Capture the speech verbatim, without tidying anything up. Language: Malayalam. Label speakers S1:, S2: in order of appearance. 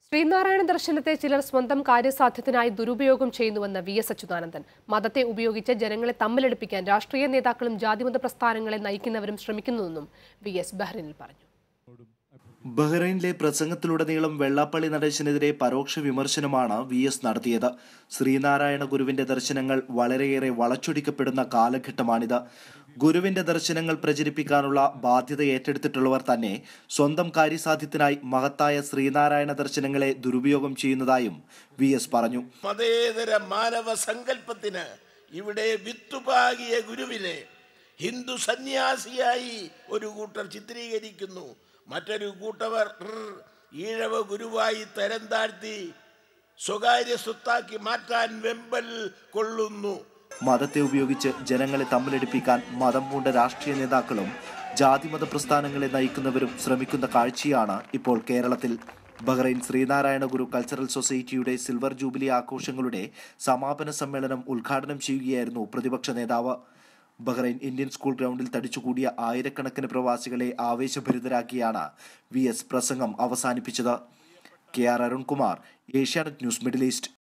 S1: ശ്രീനാരായണ ദർശനത്തെ ചിലർ സ്വന്തം കാര്യസാധ്യത്തിനായി ദുരുപയോഗം ചെയ്യുന്നുവെന്ന് വി എസ് അച്യുതാനന്ദൻ. മതത്തെ ഉപയോഗിച്ച് ജനങ്ങളെ തമ്മിലടിപ്പിക്കാൻ രാഷ്ട്രീയ നേതാക്കളും ജാതിമത പ്രസ്ഥാനങ്ങളെ നയിക്കുന്നവരും ശ്രമിക്കുന്നുവെന്നും വി എസ് ബഹ്റിനിൽ പറഞ്ഞു.
S2: ബഹ്റൈനിലെ പ്രസംഗത്തിലുടനീളം വെള്ളാപ്പള്ളി നടേശനെതിരെ പരോക്ഷ വിമർശനമാണ് വി എസ് നടത്തിയത്. ശ്രീനാരായണ ഗുരുവിന്റെ ദർശനങ്ങൾ വളരെയേറെ വളച്ചൊടിക്കപ്പെടുന്ന കാലഘട്ടമാണിത്. ഗുരുവിന്റെ ദർശനങ്ങൾ പ്രചരിപ്പിക്കാനുള്ള ബാധ്യത ഏറ്റെടുത്തിട്ടുള്ളവർ തന്നെ സ്വന്തം കാര്യസാധ്യത്തിനായി മഹത്തായ ശ്രീനാരായണ ദർശനങ്ങളെ ദുരുപയോഗം ചെയ്യുന്നതായും വി എസ് പറഞ്ഞു.
S3: മതേതര മാനവ സങ്കല്പത്തിന് ഇവിടെ വിത്തുപാകിയ ഗുരുവിനെ ഹിന്ദു സന്യാസിയായി ഒരു കൂട്ടർ ചിത്രീകരിക്കുന്നു. മറ്റൊരു കൂട്ടവർ ഈഴവ ഗുരുവായി തരം താഴ്ത്തി സ്വകാര്യ സ്വത്താക്കി മാറ്റാൻ വെമ്പൽ കൊള്ളുന്നു.
S2: മതത്തെ ഉപയോഗിച്ച് ജനങ്ങളെ തമ്മിലടിപ്പിക്കാൻ മതം പൂണ്ട രാഷ്ട്രീയ നേതാക്കളും ജാതിമത പ്രസ്ഥാനങ്ങളെ നയിക്കുന്നവരും ശ്രമിക്കുന്ന കാഴ്ചയാണ് ഇപ്പോൾ കേരളത്തിൽ. ബഹ്റൈൻ ശ്രീനാരായണ ഗുരു കൾച്ചറൽ സൊസൈറ്റിയുടെ സിൽവർ ജൂബിലി ആഘോഷങ്ങളുടെ സമാപന സമ്മേളനം ഉദ്ഘാടനം ചെയ്യുകയായിരുന്നു പ്രതിപക്ഷ നേതാവ്. ബഹ്റൈൻ ഇന്ത്യൻ സ്കൂൾ ഗ്രൗണ്ടിൽ തടിച്ചുകൂടിയ ആയിരക്കണക്കിന് പ്രവാസികളെ ആവേശഭരിതരാക്കിയാണ് വി എസ് പ്രസംഗം അവസാനിപ്പിച്ചത്. K R Arunkumar, Asianet news, middle east.